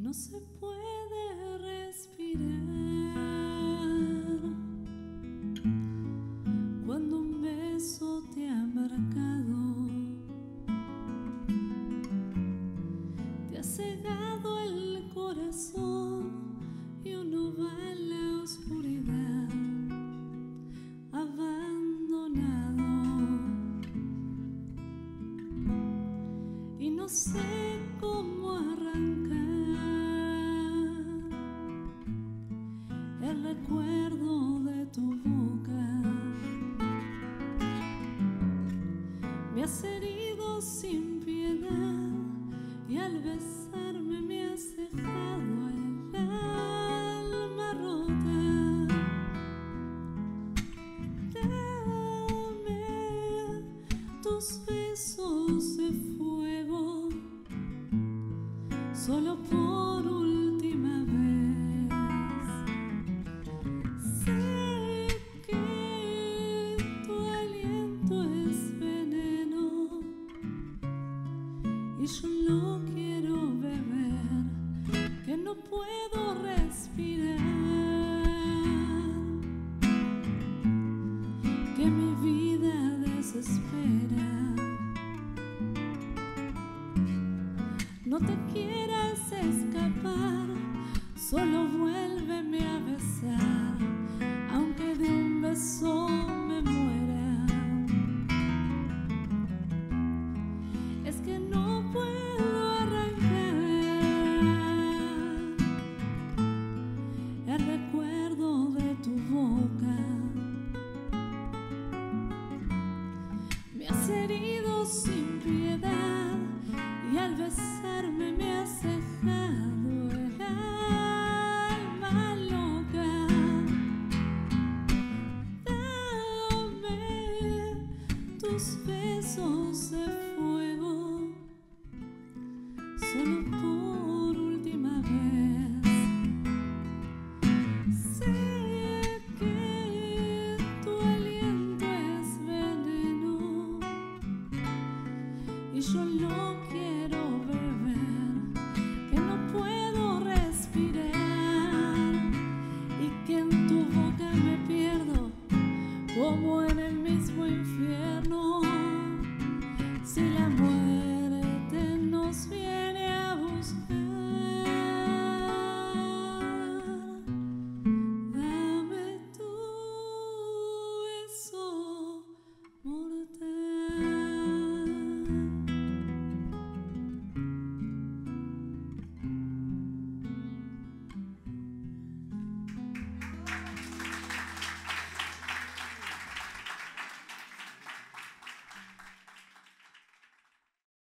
No se puede respirar cuando un beso te ha marcado, te ha cegado el corazón y uno va en la oscuridad abandonado. Y no sé cómo arrancar el recuerdo de tu boca. Me has herido sin piedad y al besarme me has dejado el alma rota. Dame tus besos de fuego, solo por última vez. Sé que tu aliento es veneno y yo lo quiero beber, que no puedo respirar, que mi vida desespera. No te quieras escapar, solo vuélveme a besar, aunque de un beso me muera. Es que no puedo arrancar el recuerdo de tu boca. Me has herido sin piedad y al besarme me has dejado el alma loca. Dame tus besos